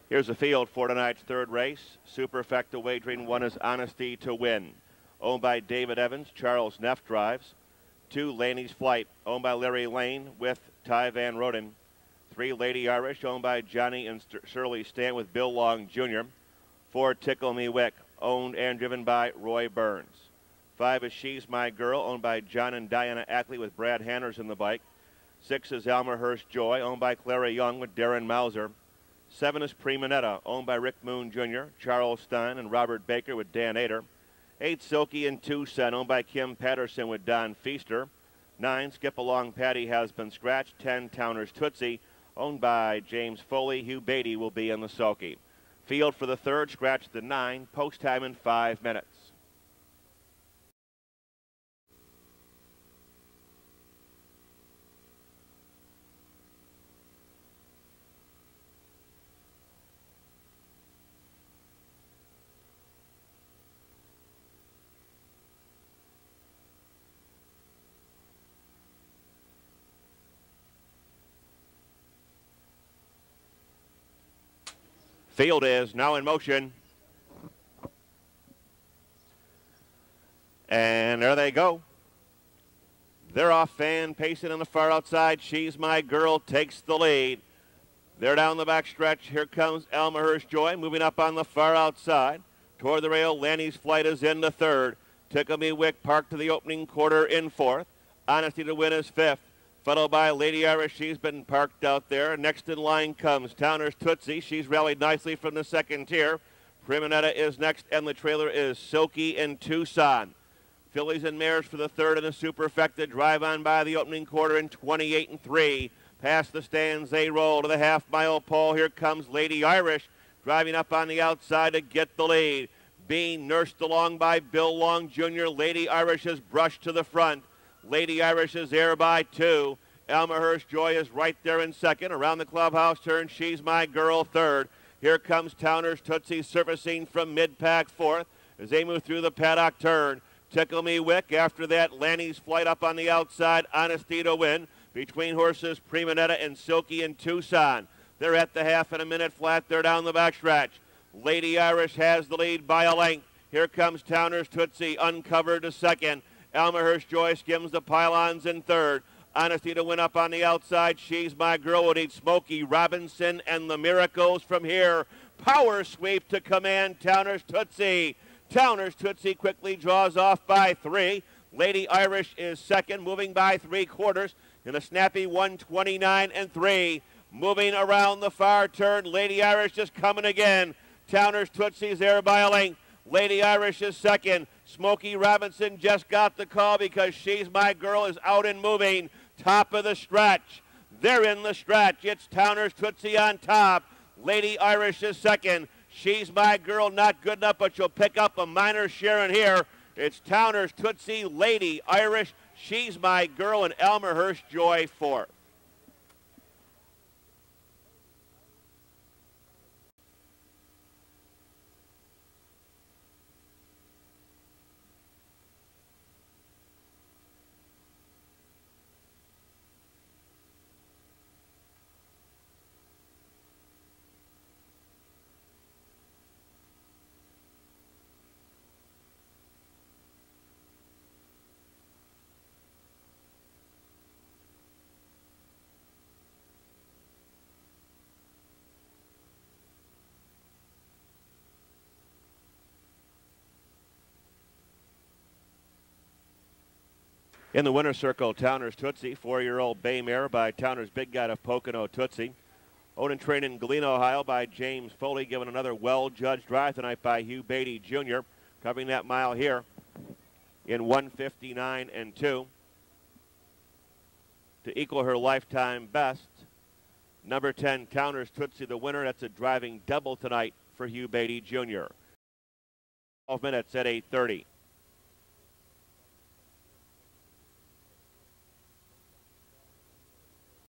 Here's the field for tonight's third race. Superfecta wagering one is Honesty to Win, owned by David Evans. Charles Neff drives. 2, Laney's Flight, owned by Larry Lane with Ty Van Roden. 3, Lady Irish, owned by Johnny and Shirley Stant with Bill Long Jr. 4, Tickle Me Wick, owned and driven by Roy Burns. 5 is She's My Girl, owned by John and Diana Ackley with Brad Hanners in the bike. 6 is Elmerhurst Joy, owned by Clara Young with Darren Mauser. 7 is Premonetta, owned by Rick Moon Jr., Charles Stein, and Robert Baker with Dan Ader. 8, Silky and Tucson, owned by Kim Patterson with Don Feaster. 9, Skip Along Patty has been scratched. 10, Towner's Tootsie, owned by James Foley. Hugh Beatty will be in the sulky. Field for the third, scratch the 9, post time in 5 minutes. Field is now in motion. And there they go. They're off. Fan pacing on the far outside. She's My Girl takes the lead. They're down the back stretch. Here comes Elmerhurst Joy moving up on the far outside. Toward the rail, Lanny's Flight is in the third. Tickle Me Wick parked to the opening quarter in fourth. Honesty to Win is fifth. Followed by Lady Irish. She's been parked out there. Next in line comes Towner's Tootsie. She's rallied nicely from the second tier. Premonetta is next, and the trailer is Silky and Tucson. Fillies and Mares for the third, and a Superfecta drive on by the opening quarter in 28 and 3. Past the stands, they roll to the half-mile pole. Here comes Lady Irish driving up on the outside to get the lead. Being nursed along by Bill Long Jr. Lady Irish is brushed to the front. Lady Irish is there by 2. Elmerhurst Joy is right there in second. Around the clubhouse turn, She's My Girl third. Here comes Towner's Tootsie surfacing from mid-pack fourth as they move through the paddock turn. Tickle Me Wick. After that, Lanny's Flight up on the outside. Honesty to Win. Between horses, Premonetta and Silky and Tucson. They're at the half and a minute flat. They're down the backstretch. Lady Irish has the lead by a length. Here comes Towner's Tootsie uncovered to second. Elmerhurst Joy skims the pylons in third. Honesty to Win up on the outside. She's My Girl would eat Smokey Robinson and the Miracles from here. Power sweep to command Towner's Tootsie. Towner's Tootsie quickly draws off by 3. Lady Irish is second, moving by 3/4 in a snappy 1:29 and 3. Moving around the far turn, Lady Irish is coming again. Towner's Tootsie's there by a length. Lady Irish is second. Smokey Robinson just got the call because She's My Girl is out and moving. Top of the stretch. They're in the stretch. It's Towner's Tootsie on top. Lady Irish is second. She's My Girl not good enough, but she'll pick up a minor share in here. It's Towner's Tootsie, Lady Irish, She's My Girl, and Elmerhurst Joy fourth. In the winner's circle, Towner's Tootsie, 4-year-old bay mare by Towner's Big Guy of Pocono Tootsie. Owned and trained in Galena, Ohio by James Foley, given another well-judged drive tonight by Hugh Beatty Jr., covering that mile here in 1:59 and 2 to equal her lifetime best. Number 10, Towner's Tootsie, the winner. That's a driving double tonight for Hugh Beatty Jr. 12 minutes at 8:30.